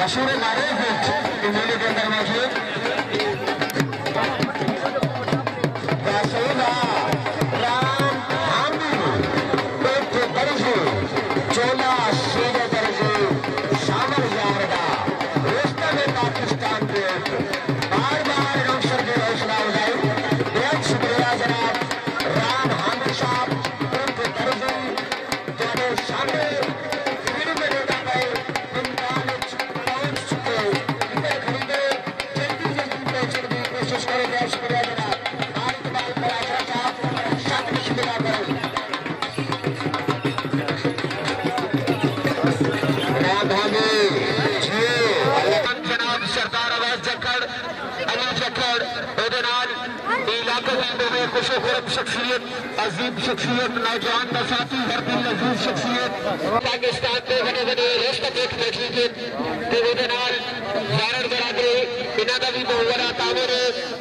मशहूर मारूफ मेले के अंदर मौजूद शख्सियत अजीब शख्सियत नौजवान बसाती भरती अजीब शख्सियत पाकिस्तान के बड़े बड़े रिश्ते देखने के नाल ज़ारर बरादरी बिना कभी बहुवरा ताबरे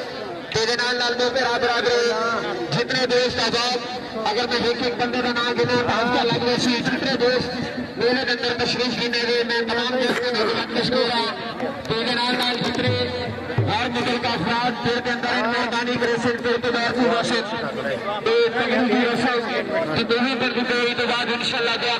के नाल लालमो पे बरादरी जितने दोस्त आजाद अगर मैं एक बंदे का नाम गिना तो लगने से जितने दोस्त मेरे के अंदर तशरीफ लेने हुए मैं तमाम दोस्तों को पेश कर रहा के नाल जितने हर मुल्क का अफराद पेड़ के अंदर मेहरबानी करे से पेड़ के दौर की रोशत तकरीबी रोशत की दोनों पर भी कोई तो बाद इंशाल्लाह दुआ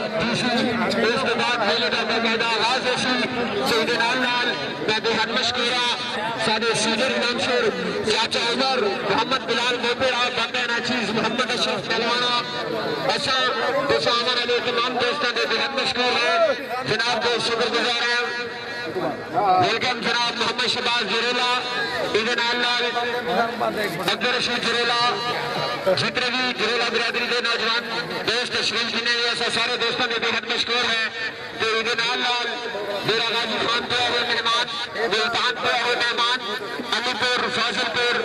खैरत इसके बाद मेले का बाकायदा आगाज होशी सईद नाल मैं बेहद मशकूरा सादे सीनियर मंशूर चाचा उमर मोहम्मद बिलाल मोपेड़ा बंदे नाचीज मोहम्मद अशरफ पहलवाना अच्छा दुशामर अली तमाम दोस्तों के बेहद मशकूर है जनाब को शुक्रगुजार है वेलकम जनाब मोहम्मद शहबाज जुरेला ईदन लाल अकबर रशीद जुरेला जितने भी जुरेला बिरादरी के नौजवान दोस्त तशरीफ लेने ऐसा सारे दोस्तों में बेहद मशहूर है तो ईदन लाल मेरा गाजी खान पे हुए मेहमान मुल्तान पे हुए मेहमान अलीपुर फाजिलपुर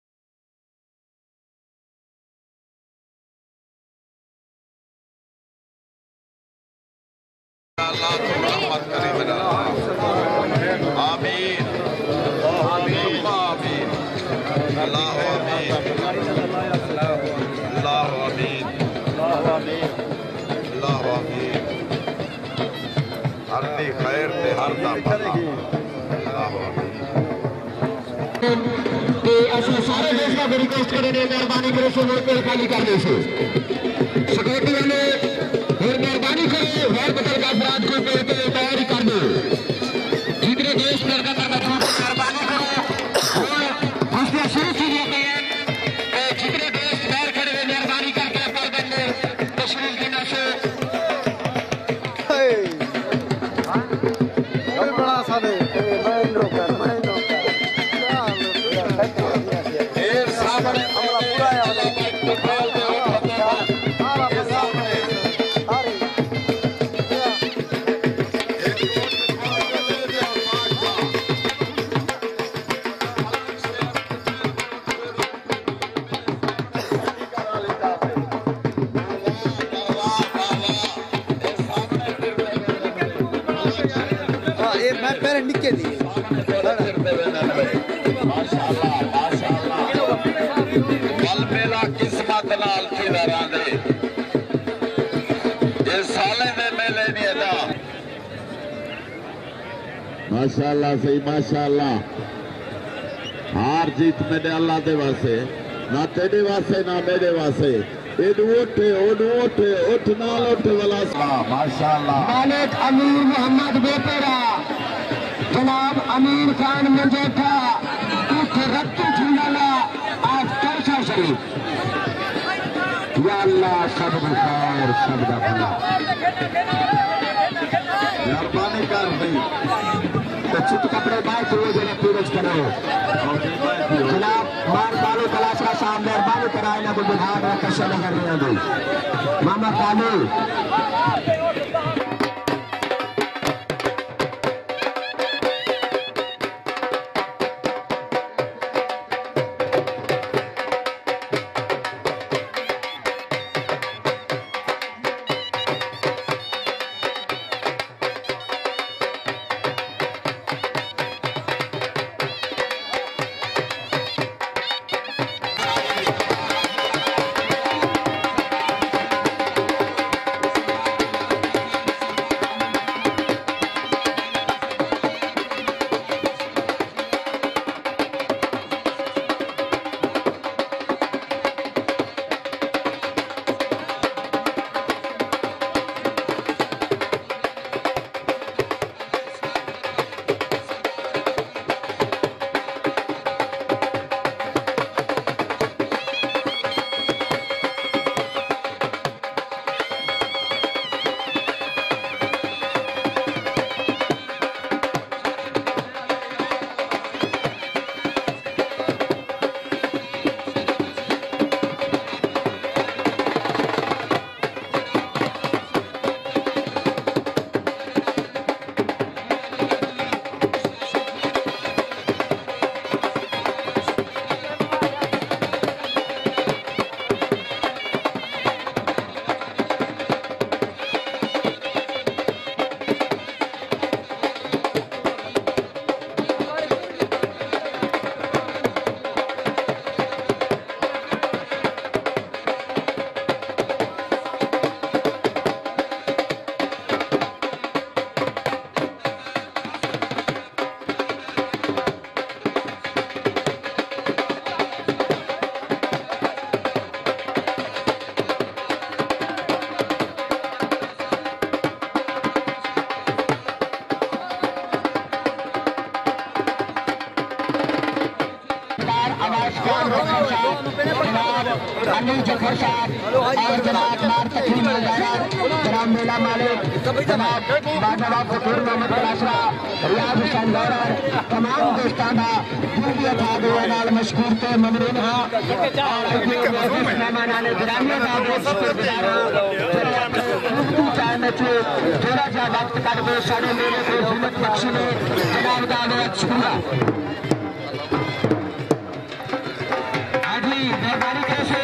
सारे देश का रिक्वेस्ट करेंगे मेहरबानी करे से वोट पे खाली करने से सिक्योरिटी वाले और मेहरबानी करे वोट बदल का अपराध को पेड़ पे तैयारी कर दो जितने देश लड़का करना मेहरबानी करो और शुरू से जाते हैं जितने देश बाहर खड़े हुए मेहरबानी करके पर्दन में तशरीफ लेना से बड़ा सादे माशाअल्लाह सही माशाअल्लाह हार जीत मेरे अल्लाह दे वास्ते ना तेरे वास्ते ना मेरे वास्ते उठ नाल उठ वाला माशाअल्लाह मालिक अमीर मोहम्मद बेपेरा जनाब अमीर खान मंजोठा उठ रत्तू झूला आज तरसा शरीफ या अल्लाह सब खैर सब दा भला मेहरबानी कर भाई चित कपड़े बाहर हुए जने पूरज करो जनाब मार बालू तलाश का साहब मेहरबानी कराए ना कोई बिहार में कशा न कर रहे हैं मामा कानू अली जफर साहब और जनाब मार तकीम जनाब मेला मालिक जनाब बाजवा फकीर मोहम्मद राशरा रियाज हुसैन गौरव तमाम दोस्तों का वीडियो था दो नाल मशहूर थे ममरून हाँ मेहमान आने ग्रामीण का थोड़ा सा वक्त कट दो साढ़े मेरे को हिम्मत बख्शी ने जनाब का अनुरोध छूंगा आजी मेहरबानी कैसे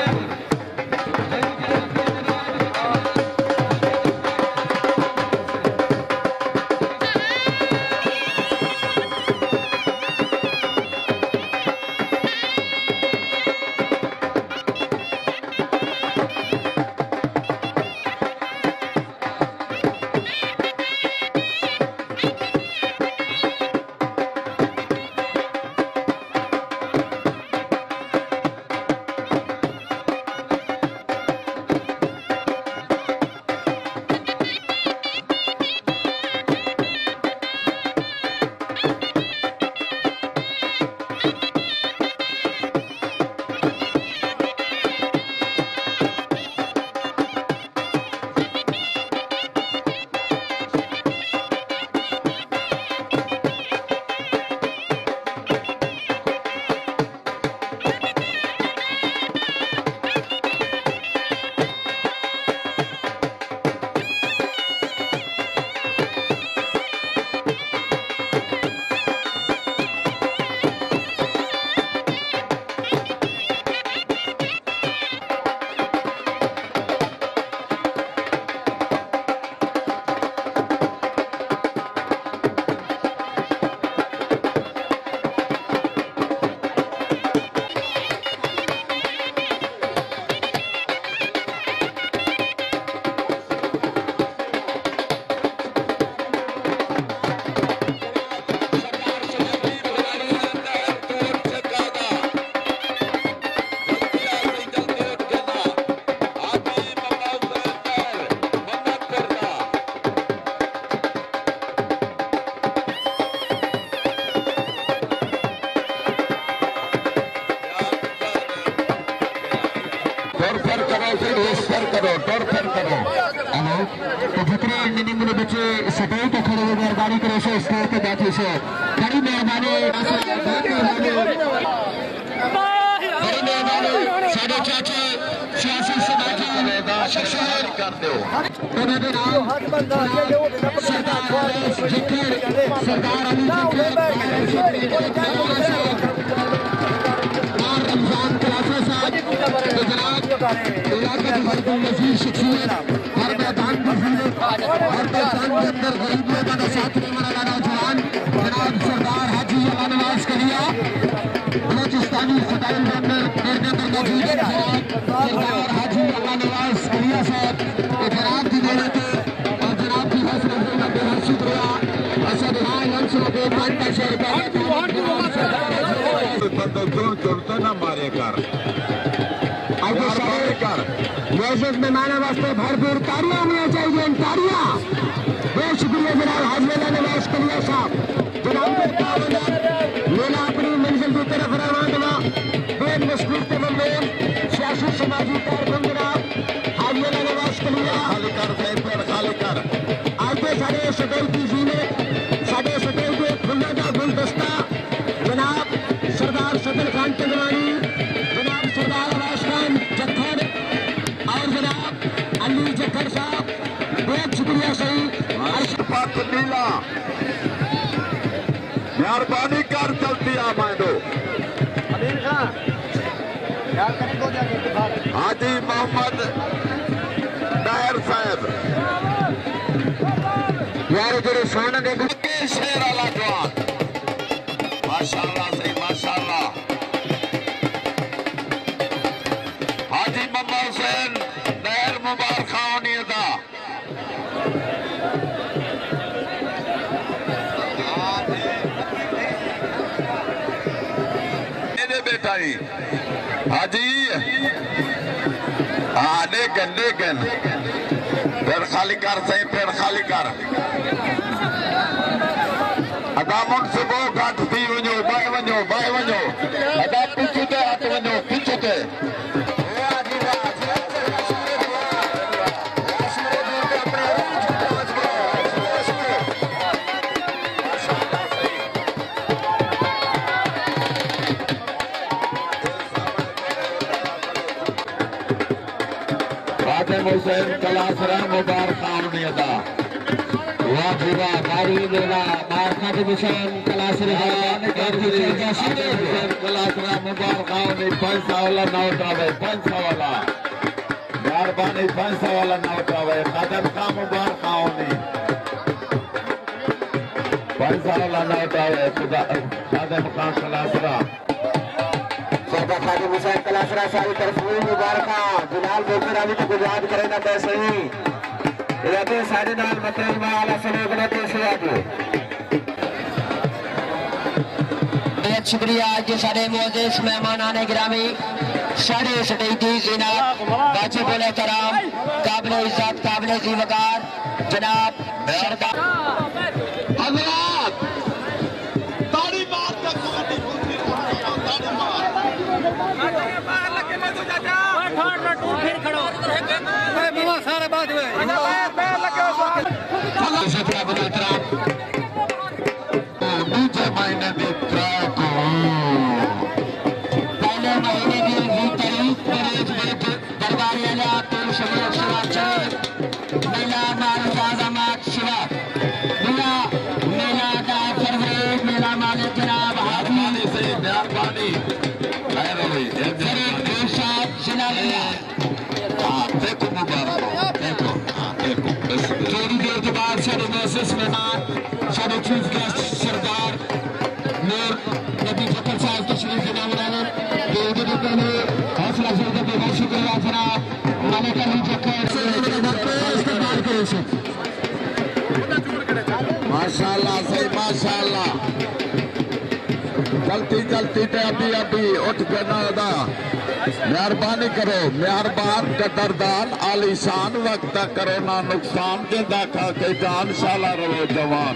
बच्चे सटोल के खड़े हुए मेहरबानी करो से स्टेज के बैठे से बड़ी मेहरबानी साढ़े चाचे सियासी समाजी शख्सियत करते हो सरदार अली और रमजान क्लासे साहब जनाब शख्सियत हर मैदान पर हर मैदान के अंदर गरीब लोगों का साथ निभाने वाला जवान जनाब सरदार हाजी अल्लाह नवाज कलिया बलोचिस्तानी फटाइल के अंदर मौजूद सरदार हाजी अल्लाह नवाज कलिया साहब जनाब की देने के और जनाब की हौसला अफजाई में बेहद शुक्रिया असद भाई हंसों के 500 रुपये ना मारे कर मोहसिस मेहमानों वास्ते भरपूर तालियां होनी चाहिए तालियां बहुत शुक्रिया जनाब हाजी अल्लाह नवाज कलिया साहब जनाब मेला अपनी मंजिल की तरफ रवाना बेहद मशहूर तमाम सियासी समाजी कारकुन जनाब हाजी अल्लाह नवाज कलिया खालिकर आज के साढ़े सटोल की जीने साढ़े सटोल के खुलने का गुलदस्ता जनाब सरदार सदर खान टिंगवानी जनाब सरदार आवाज खान जखर और जनाब अली जखर साहब बहुत शुक्रिया सही मेहरबानी कर चलती आ मानो हाजी मोहम्मद दायर साहब यार जो सोने दे शेर वाला जवान माशाअल्लाह सही माशाअल्लाह हाजी मोहम्मद हुसैन दायर मुबारक खानी अदा बेटा ही हाजी हाँ देगन पेड़ खाली कर सही पेड़ खाली कर अदा मुंसिबो घट थी वञो बाहि वञो अदा पीछे ते हथ वञो पीछे ते खादिम हुसैन कलासरा मुबारक आमनी अदा वाह जी वाह बारी मेला मार खादिम हुसैन कलासरा कलासरा मुबारक आमनी 500 वाला नोट आवे 500 वाला मेहरबानी 500 वाला नोट आवे खादिम का मुबारक आमनी 500 वाला नोट आवे खुदा खादिम का कलासरा खादिम हुसैन कलासरा सारी तरफ मुबारक बिलाल बोलकर अभी तक गुजात करे ना पैसे ही इलाके सारे नाल मतलब वाला सलोक ना पैसे आगे बहुत शुक्रिया आज सारे मोअज़्ज़िज़ मेहमानान गिरामी सारे सटीटी ज़िनाब बाजी बोले तराम काबिल इज्जत काबिल ज़ीवकार जनाब सरदार हज़रात ताड़ी मार के कहानी बोलती ताड़ी मार फिर खड़ो बाबा सारे बात हुए दूसरे महीने की ट्रैक पहले महीने की 20 तारीख दरबार मेला माल आजमात शिवा मेला का फरवरी मेला मालिक जनाब मेहरबानी से मेहरबानी देखो मुबारक देखो थोड़ी देर के बाद साढ़े मोअज़्ज़िज़ मेहमान साढ़े चीफ गेस्ट सरदार नूर नबी फकर साहब तशरीफ लाए पहले हौसला अफजाई का बहुत शुक्रिया जनाब मालिक अली जक्कर माशाल्लाह सही माशाल्लाह जल्दी जल्दी ते अभी उठ के ना अदा मेहरबानी करो मेहरबान कदरदान आलीशान वक्त करो ना नुकसान के दाखा के जान शाला रहो जवान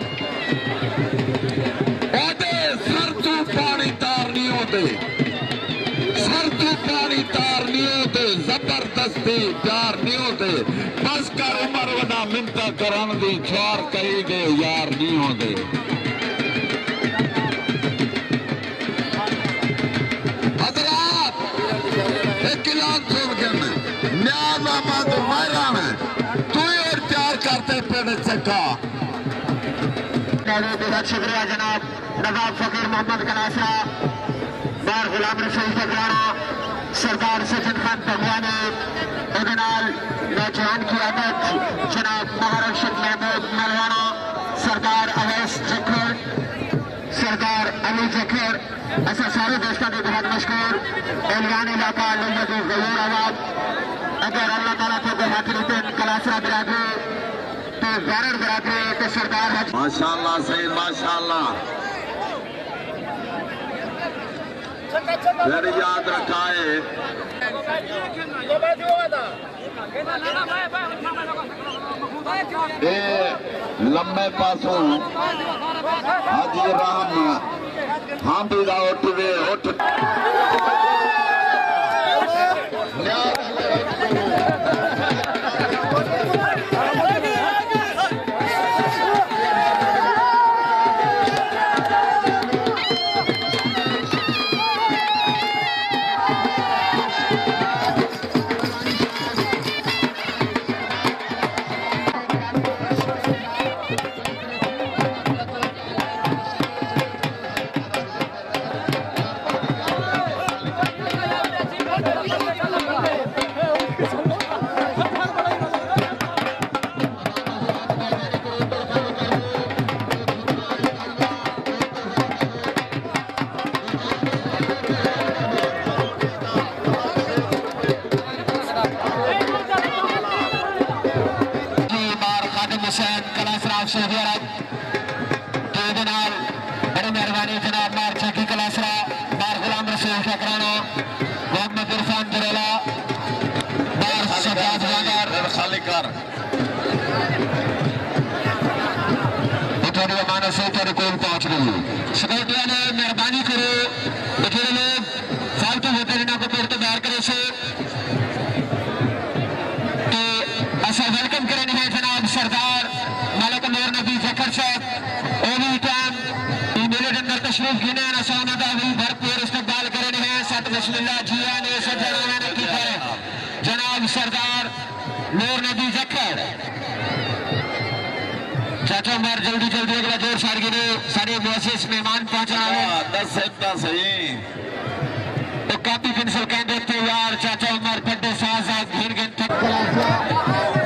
सर तू पानी तार नहीं होते सर तू पानी तार नहीं होते जबरदस्ती प्यार नहीं होते बस कर उमर वडा मिन्नत करन दी छोर कही दे यार नहीं होते चक्का बहुत शुक्रिया जनाब नवाब फकीर मोहम्मद कलासरा बार गुलाम रसूल फकराना सरदार सज्जन खान भगवानी नौजवान की आदत जनाब महाराष्ट्र महमूद मलवाना सरदार अवैस जखर सरदार अली जखर ऐसा सारे दोस्तों ने बहुत मशहूर एलियान इलाका लोगों गयूर आवाज अगर अल्लाह ताला को बेहतरी कलासरा बिरादरी तो सरदार माशाल्लाह सही माशाल्लाह फिर याद रखा है लम्बे पासों हाजी राम हाँ भी उठ वे उठ बड़ी मेहरबानी जनाब मार चौकी कलासरा बार गुलाम रसूल फकराना मोहम्मद इरफान जरेला बार शहजाद खाली कर थोड़ी मानो से तेरे कोल पहुंच गई सिक्योरिटी वाले मेहरबानी करो जो लोग फालतू होते हैं को पेड़ तो दायर करे से तो ऐसा वेलकम करें है जनाब सरदार मालिक नूर नबी जखर साहब ओवी टाइम मेरे अंदर तशरीफ गिने नसामदा भी भरपूर इस्तकबाल करें हैं सत बिस्मिल्लाह जिया ने सजना ने की करे जनाब सरदार नूर नबी जखर चाचा उमर जल्दी जल्दी अगला जोर सार गिरे सारे मुअस्सिस मेहमान पहुंचा है 10 घंटा सही तो कापी पेंसिल कहते थे यार चाचा उमर पड्डे साजा घेर गए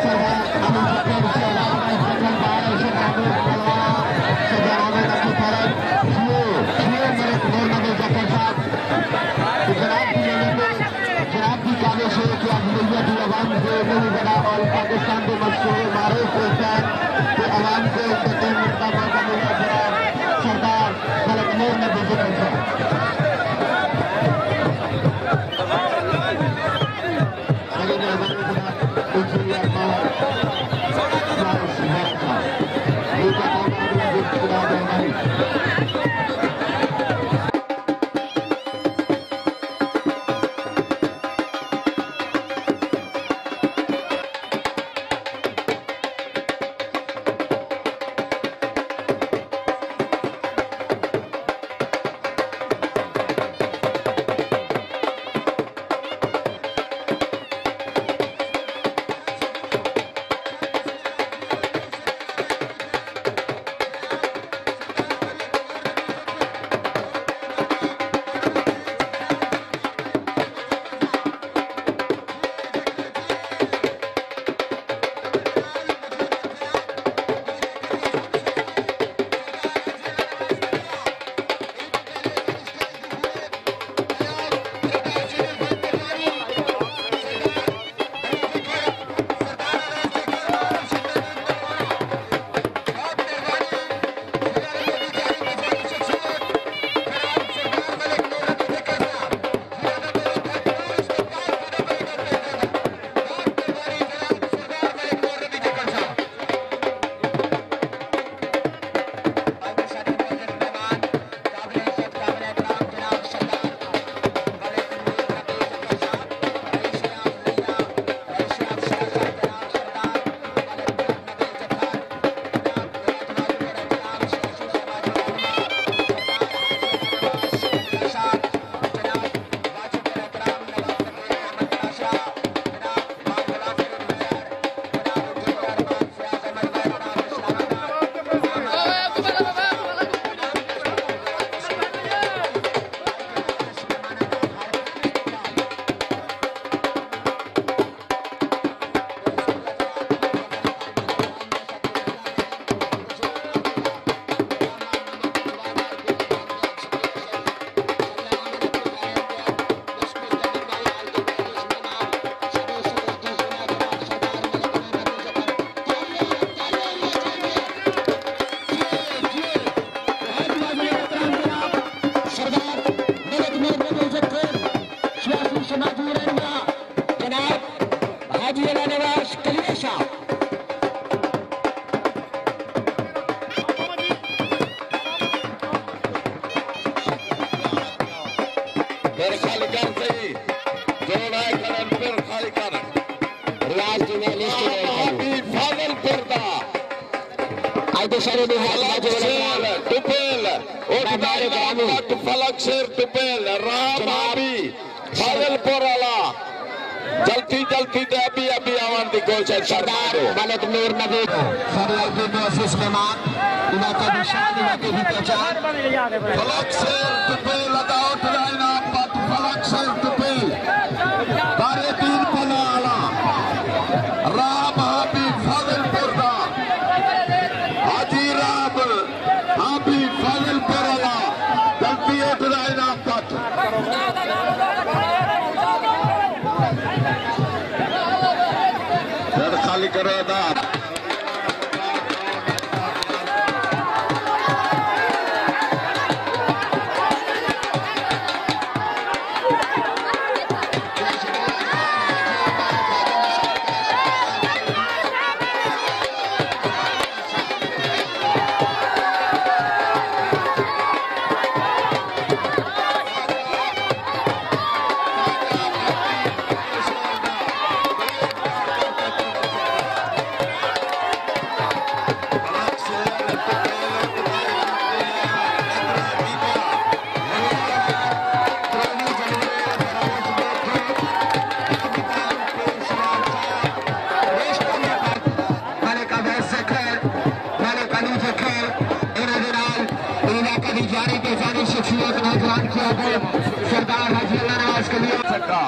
और पाकिस्तान के मशहूर मारूफ आवाम को एंटरटेनमेंट का मौका मिला सरदार मलक नूर नबी जखर सरदार मलक नूर नबी सरदार के मुअस्सिस मेहमान इलाका निशान इलाके की पहचान फलक से टुपेल लगाओ तुराइना पत फलक से टुपेल बारे तीन पनाला राम हाबी फाजिलपुर दा हाजी राम हाबी फाजिलपुर वाला जल्दी तुराइना पत खाली करो दा लगा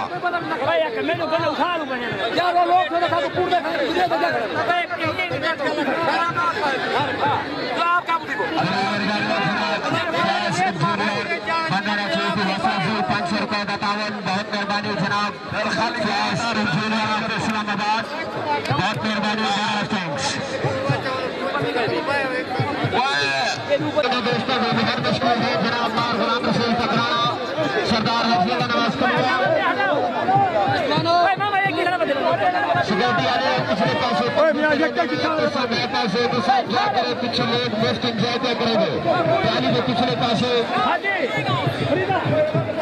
बहुत मेहरबानी जनाब इस्लामाबाद बहुत मेहरबानी दोस्तों मशहूर है जनाब मार गुलाम रसूल तकराना सरदार हफीज़ नवाज सिक्योरिटी वाले पिछले पासे दूसरे क्या करे पीछे लोग बेस्ट एंजॉय करेंगे पिछले पासे